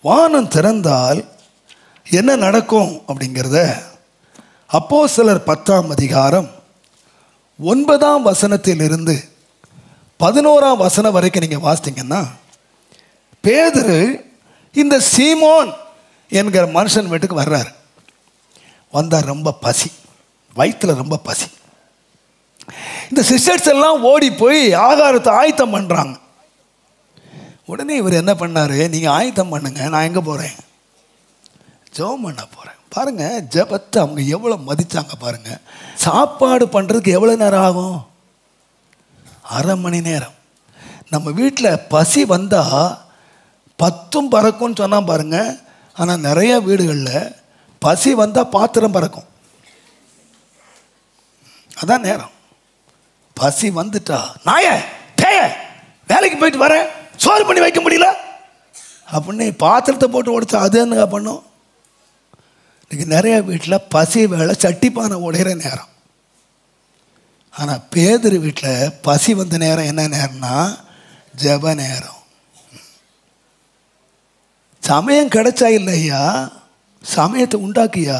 வானம் திறந்தால் என்ன நடக்கும் அப்படிங்கிறத அப்போஸ்தலர் 10ஆம் அதிகாரம் 9ஆம் வசனத்திலிருந்து 11ஆம் வசனம் வரைக்கும் நீங்கள் வாசித்தீங்கன்னா, பேதுரு இந்த சீமோன் என்கிற மனுஷன் வீட்டுக்கு வர்றார். வந்தால் ரொம்ப பசி, வயிற்றில் ரொம்ப பசி. இந்த சிஸ்டர்ஸ் எல்லாம் ஓடி போய் ஆகாரத்தை ஆயத்தம் பண்ணுறாங்க. உடனே இவர் என்ன பண்ணார், நீங்கள் ஆயத்தம் பண்ணுங்க, நான் எங்கே போகிறேன், ஜெபம் பண்ண போகிறேன். பாருங்கள், ஜெபத்தை அவங்க எவ்வளோ மதித்தாங்க பாருங்கள். சாப்பாடு பண்ணுறதுக்கு எவ்வளோ நேரம் ஆகும்? அரை மணி நேரம். நம்ம வீட்டில் பசி வந்தால் 10 பறக்கும்னு சொன்னால் பாருங்கள். ஆனால் நிறைய வீடுகளில் பசி வந்தால் பாத்திரம் பறக்கும். அதான் நேரம். பசி வந்துட்டா நாய பேய வேலைக்கு போயிட்டு வரேன், சோறு பண்ணி வைக்க முடியல அப்படின்னு பாத்திரத்தை போட்டு உடைச்சா அது என்னங்க பண்ணும்? இன்னைக்கு நிறைய வீட்டில் பசி வேலை சட்டிப்பானை உடையிற நேரம். ஆனால் பேதுரு வீட்டில் பசி வந்த நேரம் என்ன நேரம்னா ஜெப நேரம். சமயம் கிடைச்சா இல்லையா, சமயத்தை உண்டாக்கியா.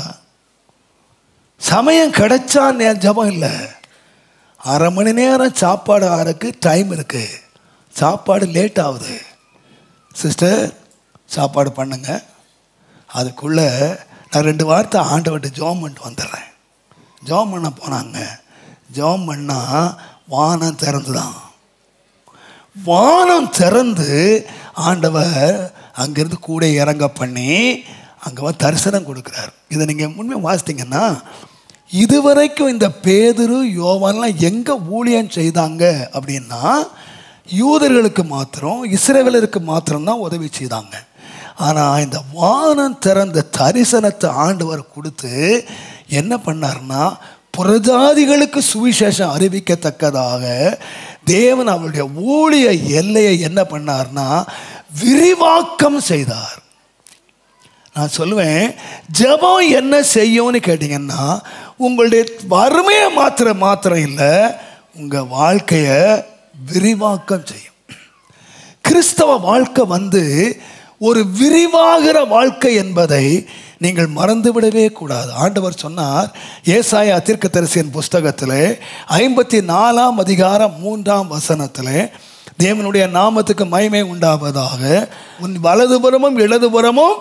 சமயம் கிடைச்சா ஜெபம் இல்லை. அரை மணி நேரம் சாப்பாடு ஆறக்கு டைம் இருக்கு, சாப்பாடு லேட் ஆகுது. சிஸ்டர் சாப்பாடு பண்ணுங்க, அதுக்குள்ளே நான் 2 வார்த்தை ஆண்டவர்கிட்ட ஜெபம் பண்ணிட்டு வந்துடுறேன். ஜெபம் பண்ண போனாங்க. ஜெபம் பண்ணால் வானம் திறந்து தான். வானம் திறந்து ஆண்டவர் அங்கேருந்து கூட இறங்க பண்ணி அங்கே தரிசனம் கொடுக்குறார். இதை நீங்கள் உண்மையாக வாசித்தீங்கன்னா, இதுவரைக்கும் இந்த பேதுரு யோவான்லாம் எங்கே ஊழியம் செய்தாங்க அப்படின்னா, யூதர்களுக்கு மாத்திரம், இஸ்ரவேலருக்கு மாத்திரம்தான் உதவி செய்தாங்க. ஆனால் இந்த வானம் திறந்த தரிசனத்தை ஆண்டவர் கொடுத்து என்ன பண்ணார்னா, புறஜாதிகளுக்கு சுவிசேஷம் அறிவிக்கத்தக்கதாக தேவன் அவருடைய ஊழிய எல்லையை என்ன பண்ணார்னா விரிவாக்கம் செய்தார். நான் சொல்லுவேன், ஜெபம் என்ன செய்யும்னு கேட்டிங்கன்னா, உங்களுடைய வறுமையை மாத்திரம் இல்லை, உங்கள் வாழ்க்கையை விரிவாக்கம் செய்யும். கிறிஸ்தவ வாழ்க்கை ஒரு விரிவாகிற வாழ்க்கை என்பதை நீங்கள் மறந்துவிடவே கூடாது. ஆண்டவர் சொன்னார் ஏசாயா தீர்க்கதரிசியின் புஸ்தகத்தில் 54ஆம் அதிகாரம் 3ஆம் வசனத்தில், தேவனுடைய நாமத்துக்கு மகிமை உண்டாவதாக, உன் வலதுபுறமும் இடதுபுறமும்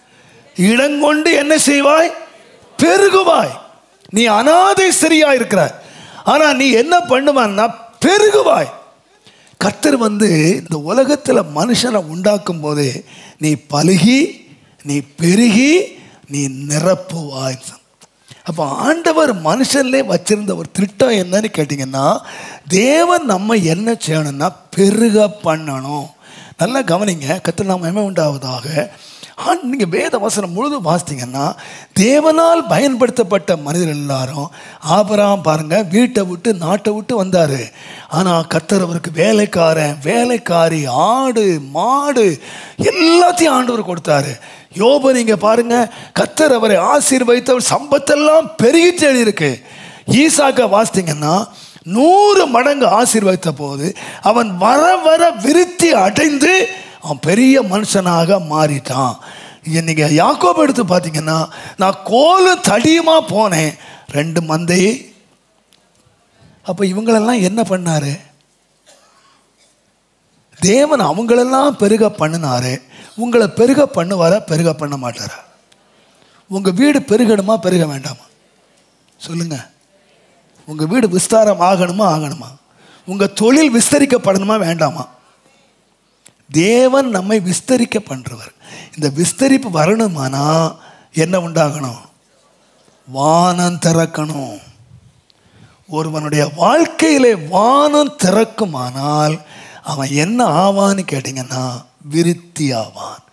இடங்கொண்டு என்ன செய்வாய், பெருகுவாய். நீ அனாதை சரியா இருக்கிறாய், ஆனால் நீ என்ன பண்ணுவான்னா பெருகுவாய். கர்த்தர் இந்த உலகத்தில் மனுஷனை உண்டாக்கும் போதே நீ பலுகி, நீ பெருகி, நீ நிரப்புவாய். அப்போ ஆண்டவர் மனுஷன்லே வச்சிருந்த ஒரு திட்டம் என்னன்னு கேட்டிங்கன்னா, தேவன் நம்ம என்ன செய்யணும்னா பெருக பண்ணணும். நல்லா கவனிங்க, கர்த்தர் நாம மகிமை உண்டாவதாக. நீங்கள் வேத வசனம் முழுதும் வாசித்தீங்கன்னா, தேவனால் பயன்படுத்தப்பட்ட மனிதர் எல்லாரும், ஆபிரகாம் பாருங்கள், வீட்டை விட்டு நாட்டை விட்டு வந்தார். ஆனால் கர்த்தர் அவருக்கு வேலைக்காரன், வேலைக்காரி, ஆடு மாடு எல்லாத்தையும் ஆண்டவர் கொடுத்தாரு. யோபு நீங்கள் பாருங்கள், கர்த்தர் அவரை ஆசீர்வதித்தவர், சம்பத்தெல்லாம் பெருகிட்டு எழுதியிருக்கு. ஈசாக்கை வாசித்தீங்கன்னா 100 மடங்கு ஆசீர்வதித்த போது அவன் வர வர விருத்தி அடைந்து அவன் பெரிய மனுஷனாக மாறிட்டான். இன்னைக்கு யாக்கோபு எடுத்து பார்த்தீங்கன்னா, நான் கோலும் தடியுமா போனேன், 2 மந்தையே. அப்போ இவங்களெல்லாம் என்ன பண்ணாரு தேவன்? அவங்களெல்லாம் பெருக பண்ணினாரு. உங்களை பெருக பண்ணுவாரா, பெருக பண்ண மாட்டாரா? உங்கள் வீடு பெருகணுமா, பெருக வேண்டாமா சொல்லுங்க? உங்கள் வீடு விஸ்தாரம் ஆகணுமா? உங்கள் தொழில் விஸ்தரிக்கப்படணுமா வேண்டாமா? தேவன் நம்மை விஸ்தரிக்க பண்ணுறவர். இந்த விஸ்தரிப்பு வரணுமானா என்ன உண்டாகணும்? வானம் திறக்கணும். ஒருவனுடைய வாழ்க்கையிலே வானம் திறக்குமானால் அவன் என்ன ஆவான்னு கேட்டிங்கன்னா விருத்தி ஆவான்.